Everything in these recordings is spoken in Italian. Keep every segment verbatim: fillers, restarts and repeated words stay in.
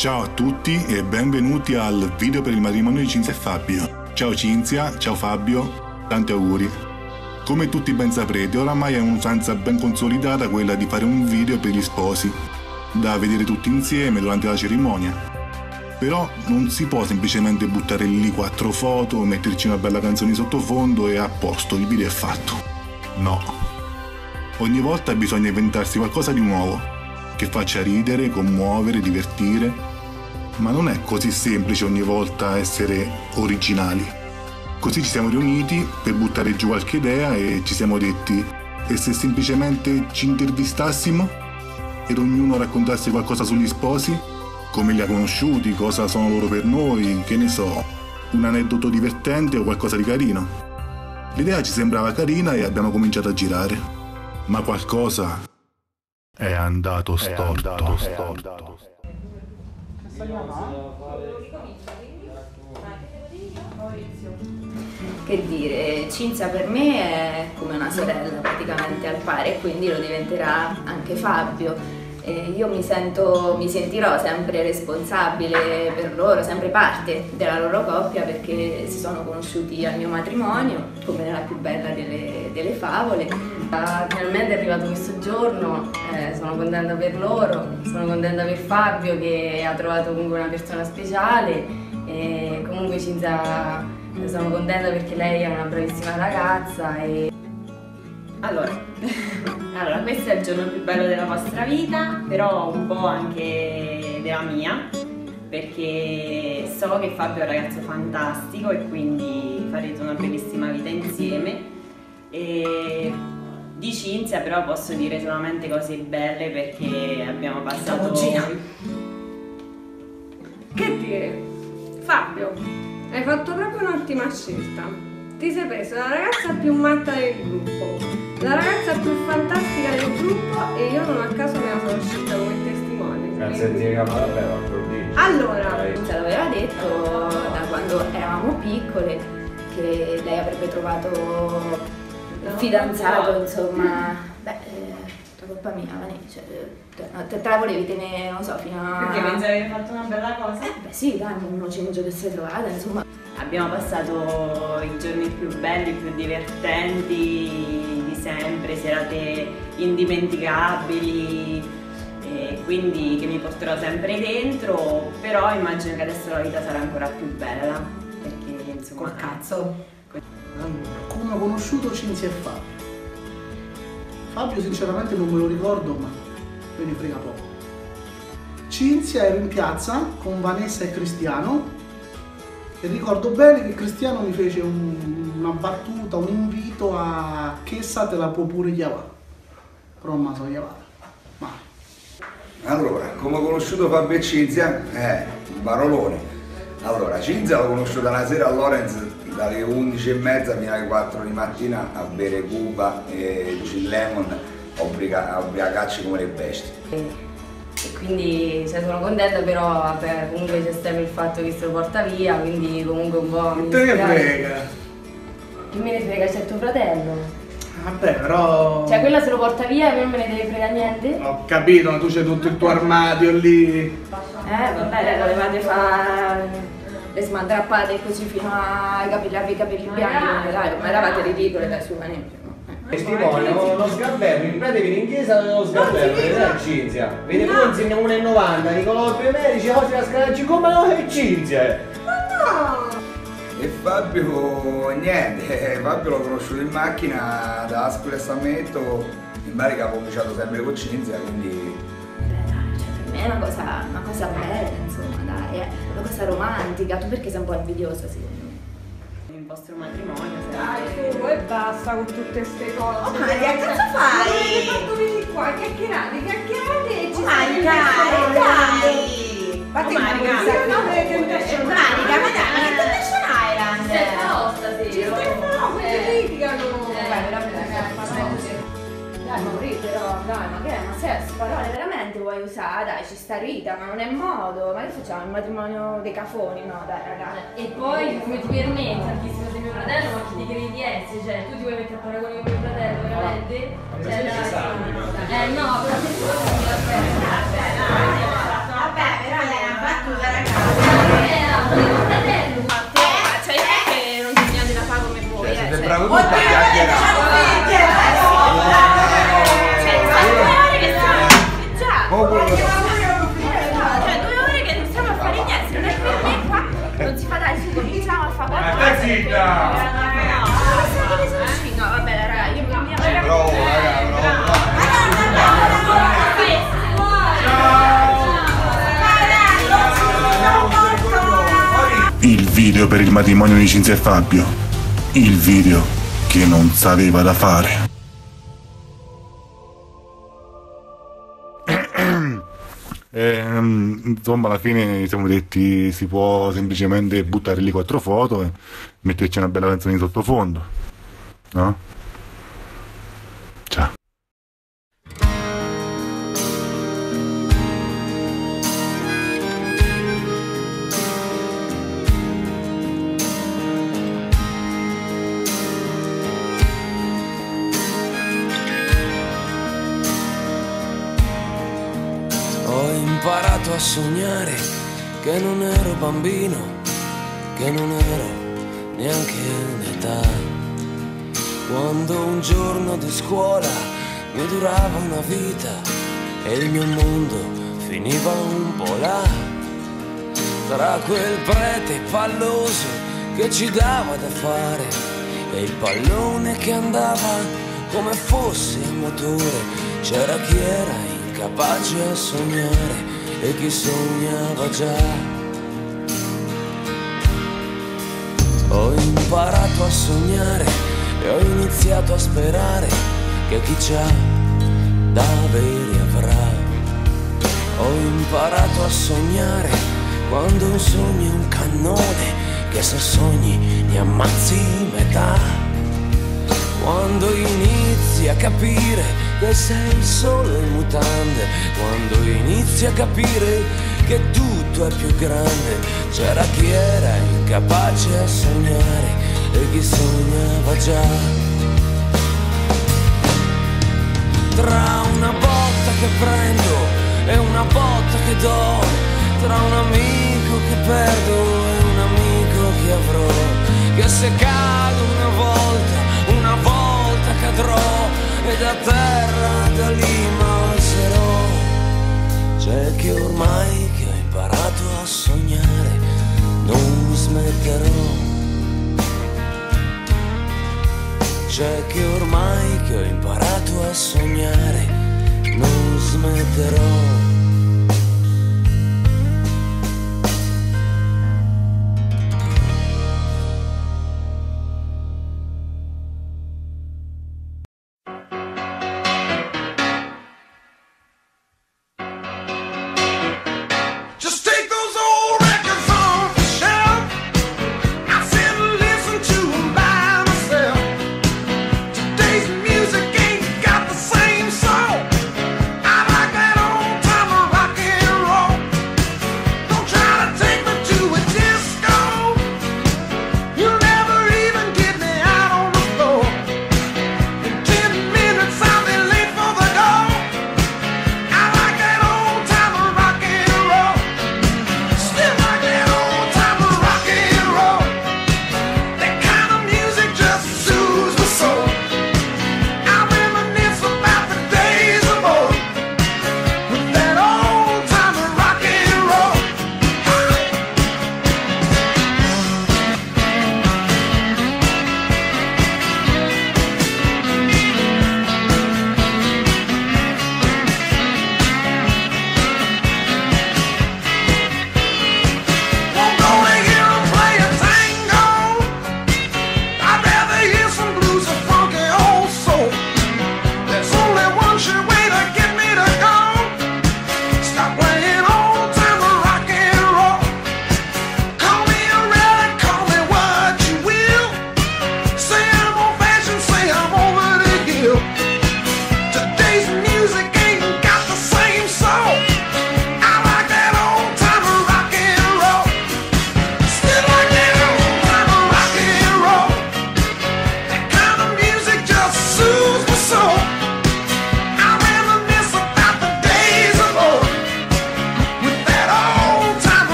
Ciao a tutti e benvenuti al video per il matrimonio di Cinzia e Fabio. Ciao Cinzia, ciao Fabio, tanti auguri. Come tutti ben saprete, oramai è un'usanza ben consolidata quella di fare un video per gli sposi, da vedere tutti insieme durante la cerimonia. Però non si può semplicemente buttare lì quattro foto, metterci una bella canzone di sottofondo e a posto, il video è fatto. No. Ogni volta bisogna inventarsi qualcosa di nuovo, che faccia ridere, commuovere, divertire. Ma non è così semplice ogni volta essere originali. Così ci siamo riuniti per buttare giù qualche idea e ci siamo detti: e se semplicemente ci intervistassimo ed ognuno raccontasse qualcosa sugli sposi? Come li ha conosciuti, cosa sono loro per noi, che ne so, un aneddoto divertente o qualcosa di carino. L'idea ci sembrava carina e abbiamo cominciato a girare. Ma qualcosa è andato storto. È andato storto. Che dire, Cinzia per me è come una sorella praticamente al pari, e quindi lo diventerà anche Fabio. E io mi sento, mi sentirò sempre responsabile per loro, sempre parte della loro coppia, perché si sono conosciuti al mio matrimonio, come nella più bella delle, delle favole. Uh, finalmente è arrivato questo giorno, eh, sono contenta per loro, sono contenta per Fabio che ha trovato comunque una persona speciale, e comunque Cinzia sono contenta perché lei è una bravissima ragazza. E... Allora, allora, questo è il giorno più bello della vostra vita, però un po' anche della mia, perché so che Fabio è un ragazzo fantastico e quindi farete una bellissima vita insieme. E di Cinzia però posso dire solamente cose belle, perché abbiamo passato... Che dire? Fabio, hai fatto proprio un'ottima scelta. Ti sei preso la ragazza più matta del gruppo, la ragazza più fantastica del gruppo, e io non a caso me la sono scelta come testimone. Grazie a Dio, davvero, applaudisci. Allora, Cinzia l'aveva detto da quando eravamo piccole che lei avrebbe trovato il fidanzato, insomma. Beh, è colpa mia, Vane, cioè, te, te la volevi tenere, non so, fino a... Perché pensavi di aver fatto una bella cosa? Eh, beh sì, dai, uno cencio che sei trovata, insomma. Abbiamo passato i giorni più belli, più divertenti di sempre, serate indimenticabili, e quindi che mi porterò sempre dentro, però immagino che adesso la vita sarà ancora più bella, perché insomma... Col cazzo. Allora, come ho conosciuto Cinzia e Fabio? Fabio sinceramente non me lo ricordo, ma me ne frega poco. Cinzia ero in piazza con Vanessa e Cristiano e ricordo bene che Cristiano mi fece un, una battuta, un invito a che sa te la può pure chiamare. Però non mi sono chiamata. Mai. Allora, come ho conosciuto Fabio e Cinzia? Eh, un barolone. Allora, Cinzia l'ho conosciuta una sera a Lorenz dalle undici e mezza fino alle quattro di mattina a bere Cuba e gin lemon, a ubriacarci come le bestie. E quindi cioè, sono contenta, però vabbè, comunque c'è sempre il fatto che se lo porta via, quindi comunque un po' mi Te ne dispiace. frega? Che me ne frega, c'è tuo fratello. Vabbè, però... Cioè quella se lo porta via e non me ne deve frega niente? Ho capito, tu c'hai tutto il tuo armadio lì. Eh, vabbè, volevate fare le smandrappate così fino ai capelli, ai capelli bianchi, dai, ma eravate ridicole, dai, su, Vanessa. Testimone, lo sgabello, in pratica viene in chiesa lo sgabello, vedete Cinzia? Vede tu insegna uno e novanta, Nicolò due medici, oggi la scala come no è Cinzia! ma no! E Fabio, niente, Fabio l'ho conosciuto in macchina da Ascoli a Sammetto, in Barica ho cominciato sempre con Cinzia, quindi... Cioè, per me è una cosa, una cosa bella, insomma, dai, è una cosa romantica. Tu perché sei un po' invidiosa, secondo me? Il vostro matrimonio Dai, sarebbe... tu, e basta con tutte queste cose. Oh, ma che cazzo fai? Ma avete fatto venire qua, chiacchierate, chiacchierate e ci Manica, dai! Fate Oh, Manica, io non Manica, ma dai, ma che Temptation Island? Sei stasera? Ci stai no, quelli litigano. Dai, veramente, dai, Mauri, però, dai, ma che è? Ma se parole veramente vuoi usare? Dai, ci sta Rita, ma non è modo. Ma che facciamo? Il matrimonio dei cafoni? No, dai, ragazzi. E poi come ti permetti, tantissimo di mio fratello, ma chi ti credi di essere? Cioè, tu ti vuoi mettere a paragone con mio fratello, veramente? Cioè, dai, eh no, però se tu non mi aspetta. Vabbè, però lei è una facciamo quello. Cioè, due ore che non stiamo a fare niente, non è per me qua. Non si fa dai su, cominciamo a fare qualcosa. zitta! No, vabbè, raga, io mi cambio. Bravo, raga, bravo. Il video per il matrimonio di Cinzia e Fabio. Il video che non sapeva da fare. E, insomma, alla fine siamo detti si può semplicemente buttare lì quattro foto e metterci una bella canzone in sottofondo, no? Ciao. Ho imparato a sognare che non ero bambino, che non ero neanche un'età. Quando un giorno di scuola mi durava una vita e il mio mondo finiva un po' là, tra quel prete palloso che ci dava da fare e il pallone che andava come fosse a motore. C'era chi era incapace a sognare e chi sognava già. Ho imparato a sognare e ho iniziato a sperare che chi c'ha da avere avrà. Ho imparato a sognare quando un sogno è un cannone che se sogni ne ammazzi metà. Quando inizi a capire che sei solo in mutande, quando inizi a capire che tutto è più grande. C'era chi era incapace a sognare e chi sognava già. Tra una botta che prendo e una botta che do, tra un amico che perdo e un amico che avrò, che se cado una volta, una volta cadrò e da terra da lì m'alzerò. C'è che ormai che ho imparato a sognare non smetterò. C'è che ormai che ho imparato a sognare non smetterò. Today's music ain't got the same soul. I like that old time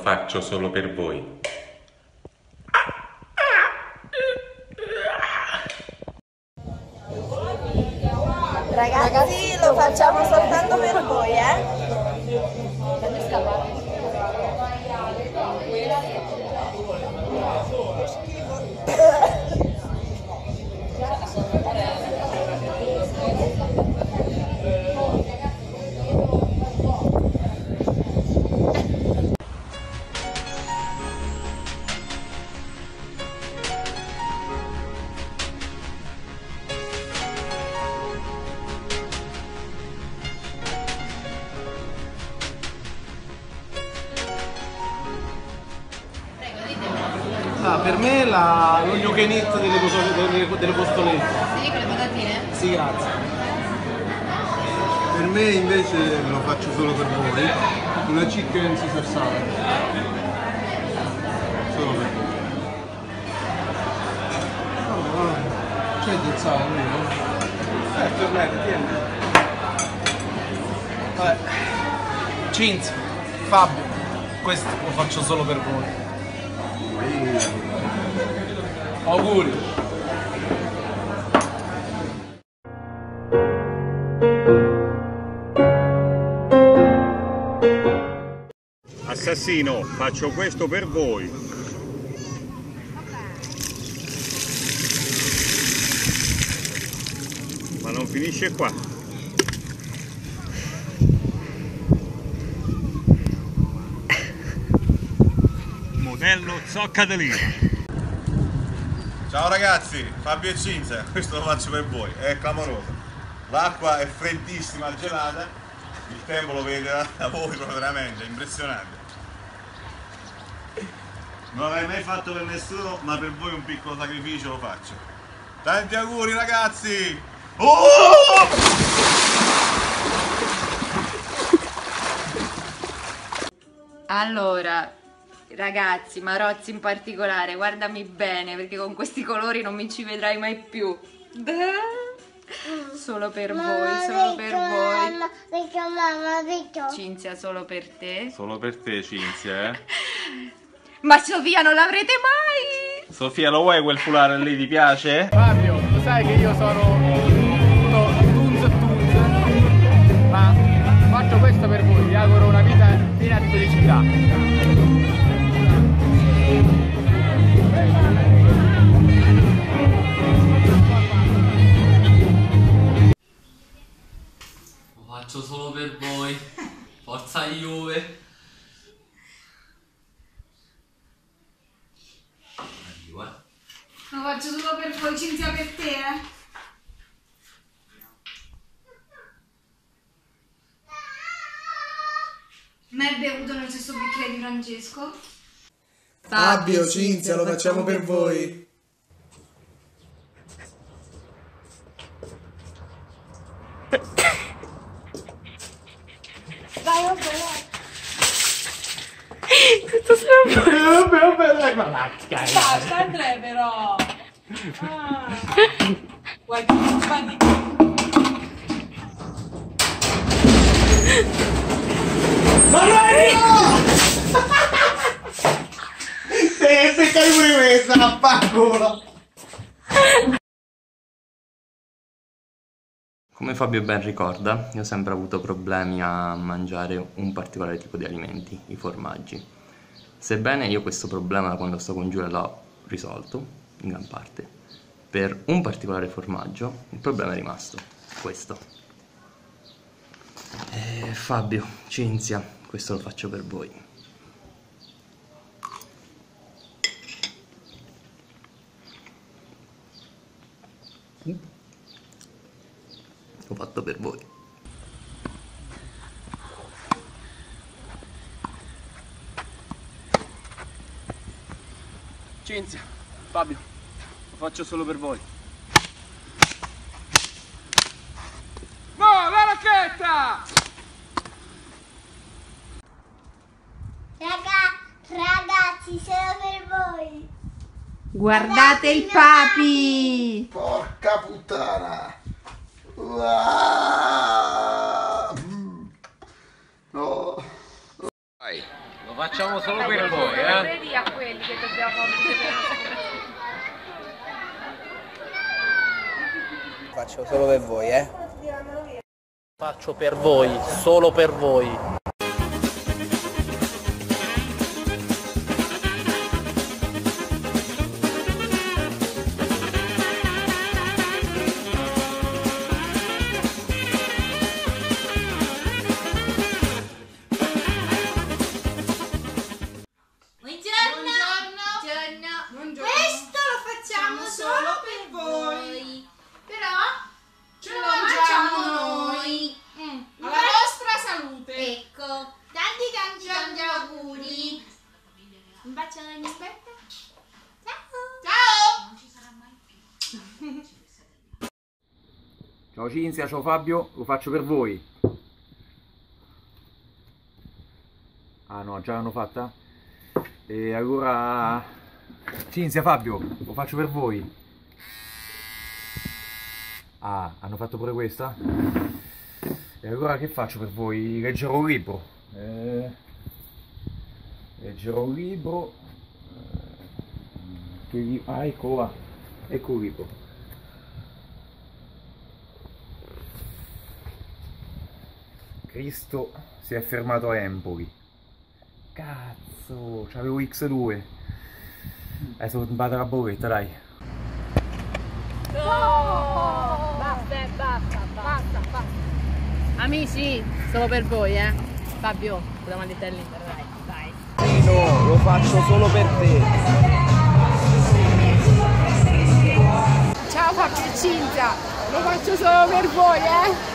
faccio solo per voi. Ragazzi, lo facciamo soltanto per voi, eh? Ah, per me la, lo gnocchionetto delle, delle, delle costolette. Sì, con le patatine? Sì, grazie. Per me invece lo faccio solo per voi, una chicken Caesar salad. Solo per voi. No, no, c'è del sale, vero? Eh, per me, tieni. Vabbè. Cinzia, Fabio, questo lo faccio solo per voi. Auguri! Assassino, faccio questo per voi. Ma non finisce qua. Modello Zoccatelino. Ciao ragazzi, Fabio e Cinzia, questo lo faccio per voi, è clamoroso. L'acqua è freddissima, gelata, il tempo lo vedete da voi proprio veramente, è impressionante. Non l'avrei mai fatto per nessuno, ma per voi un piccolo sacrificio lo faccio. Tanti auguri ragazzi! Oh! Allora, ragazzi, Marozzi in particolare, guardami bene perché con questi colori non mi ci vedrai mai più. Solo per voi, solo per voi. Cinzia, solo per te. Solo per te, Cinzia, eh? Ma Sofia non l'avrete mai! Sofia, lo vuoi quel foulard lì, ti piace? Fabio, lo sai che io sono uno tunz tunz, ma faccio questo per voi, vi auguro una vita piena di felicità. Lo faccio solo per voi, forza Juve. Lo faccio solo per voi, Cinzia, per te, eh. Mai bevuto nel stesso bicchiere di Francesco? Fabio, Cinzia, lo facciamo per voi. Vai, vabbè. Questo sarà buono. Vabbè, vabbè, dai, ma va, Basta, Andrea, però. Ah. Guarda, guardi. Ma vai! Se se cai pure questa, fa culo. Come Fabio ben ricorda, io ho sempre avuto problemi a mangiare un particolare tipo di alimenti, i formaggi. Sebbene io questo problema da quando sto con Giulia l'ho risolto, in gran parte, per un particolare formaggio il problema è rimasto, questo. E Fabio, Cinzia, questo lo faccio per voi. L'ho fatto per voi. Cinzia, Fabio, lo faccio solo per voi. No, la racchetta! Raga, ragazzi, solo per voi. Guardate il papi! Porca puttana! No. Lo faccio facciamo solo per voi, eh? Vedi a quelli che dobbiamo Faccio solo per voi, eh? Faccio per voi, solo per voi. Questo lo facciamo solo per voi, però ce lo mangiamo noi. Mm. Alla vostra salute. Ecco, tanti tanti tanti auguri. Un bacione, aspetta. Ciao. Ciao. Ciao Cinzia, ciao Fabio, lo faccio per voi. Ah no, già l'hanno fatta? E allora... Cinzia, Fabio, lo faccio per voi. Ah, hanno fatto pure questa? E allora che faccio per voi? Leggerò un libro. Eh, leggerò un libro. Che li... Ah, ecco qua. Ecco un libro. Cristo si è fermato a Empoli. Cazzo, c'avevo X due. Adesso ho sbagliato la bolletta, dai. No! Basta, basta, basta, basta. Amici, solo per voi, eh. Fabio, la mandate all'Inter, dai, dai. No, lo faccio solo per te. Ciao Fabio e Cinzia, lo faccio solo per voi, eh.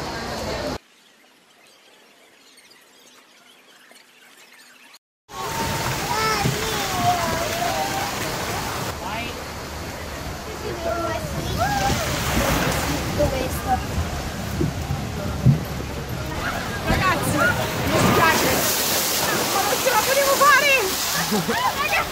Ragazzi, mi spiace, ma non ce la potevo fare!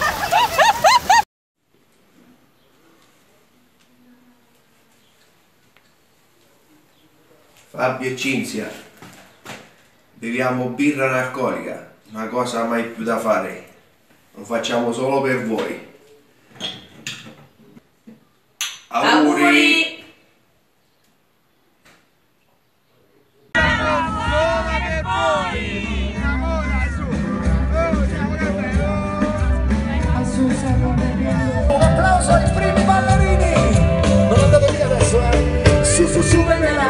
Fabio e Cinzia, beviamo birra analcolica, una cosa mai più da fare, lo facciamo solo per voi. Auguri! Auguri. Un applauso ai primi ballerini! Non andate via adesso, eh! Su su su venera!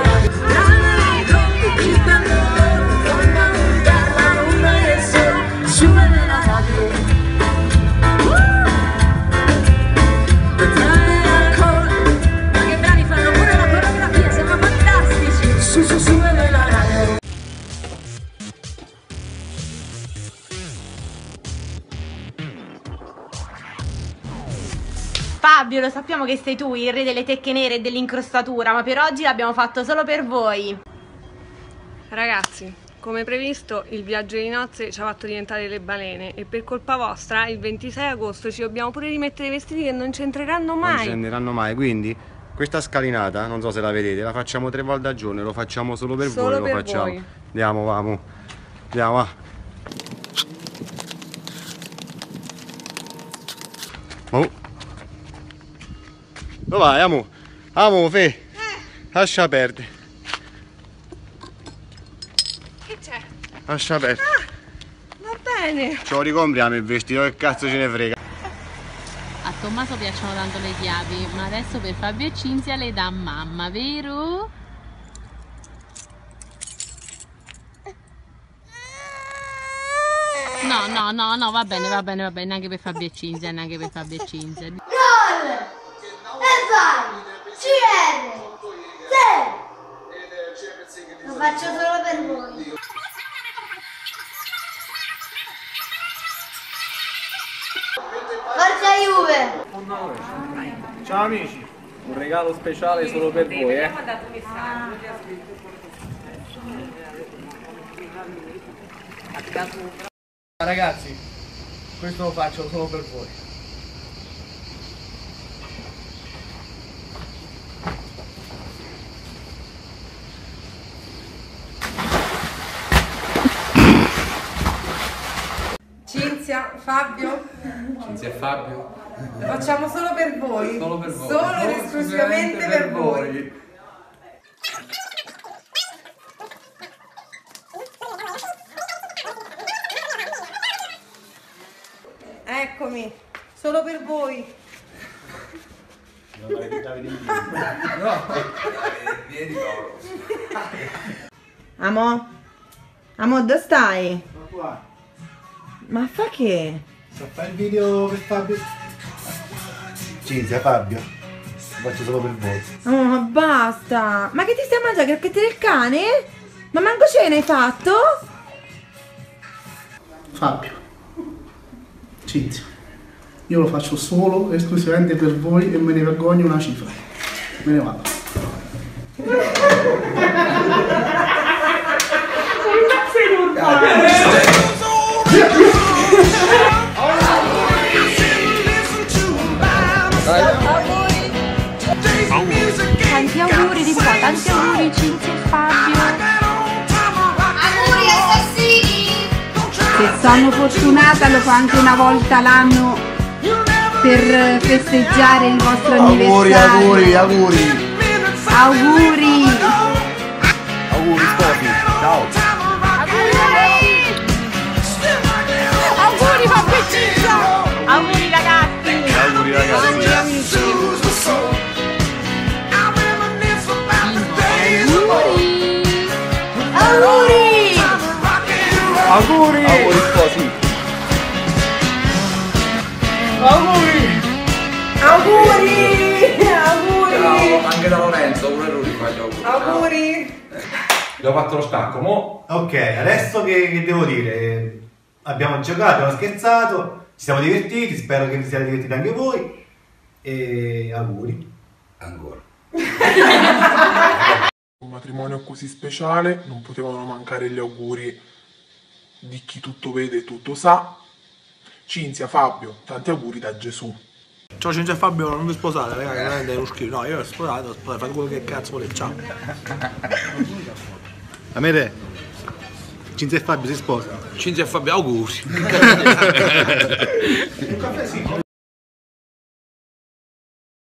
Su venera radio! Che bravi, fanno pure la coreografia, siamo fantastici! Su su su venera radio! Fabio, lo sappiamo che sei tu, il re delle tecche nere e dell'incrostatura, ma per oggi l'abbiamo fatto solo per voi. Ragazzi, come previsto, il viaggio di nozze ci ha fatto diventare le balene e per colpa vostra il ventisei agosto ci dobbiamo pure rimettere i vestiti che non c'entreranno mai. Non c'entreranno mai, quindi questa scalinata, non so se la vedete, la facciamo tre volte al giorno e lo facciamo solo per Solo voi, per lo facciamo. voi. Andiamo, vamo. Andiamo, va. Oh. Dove vai, amo? Amo, fe. Eh. Lascia perdere. Che c'è? Lascia perdere. Ah, va bene. Ce lo ricompriamo il vestito, che cazzo ce ne frega. A Tommaso piacciono tanto le chiavi, ma adesso per Fabio e Cinzia le dà mamma, vero? No, no, no, no, va bene, va bene, va bene, neanche per Fabio e Cinzia, neanche per Fabio e Cinzia. Gol! E vai! C R! Sì! Lo faccio solo per voi. Forza Juve! Ciao amici, un regalo speciale solo per voi, eh. Ragazzi, questo lo faccio solo per voi. C Fabio? Cinzia e Fabio? Lo facciamo solo per voi. Solo per voi. Solo ed esclusivamente per voi. Eccomi, solo per voi. No. Amo? Amo, dove stai? Sono qua. Ma fa che? Sto a fare il video per Fabio. Cinzia, Fabio. Lo faccio solo per voi. Oh, ma basta! Ma che ti stai a mangiare? Crocchette del cane? Ma manco cena hai fatto? Fabio. Cinzia. Io lo faccio solo, esclusivamente per voi e me ne vergogno una cifra. Me ne vado. Tanti auguri di qua, tanti auguri Cinzia e Fabio. Auguri assassini! Se sono fortunata lo fa anche una volta l'anno per festeggiare il vostro Auguri, anniversario. auguri, auguri. Auguri! Auguri, sposi. Ciao. Auguri Fabio e Cinzia! Auguri ragazzi! Auguri ragazzi! Auguri! Auguri! Auguri sposi! Auguri! Auguri! Auguri! Bravo, anche da Lorenzo, pure lui faccio auguri. Auguri! Gli ho fatto lo stacco, mo? Ok, adesso che, che devo dire? Abbiamo giocato, abbiamo scherzato, ci siamo divertiti, spero che vi siate divertiti anche voi. E auguri. Ancora. Un matrimonio così speciale non potevano mancare gli auguri di chi tutto vede e tutto sa. Cinzia, Fabio, tanti auguri da Gesù. Ciao Cinzia e Fabio, non vi sposate, raga, che veramente è uno schifo. No, io ho sposato, sposate, fate quello che cazzo volete, ciao. A me te? Cinzia e Fabio si sposano. Cinzia e Fabio, auguri! Un caffè sì.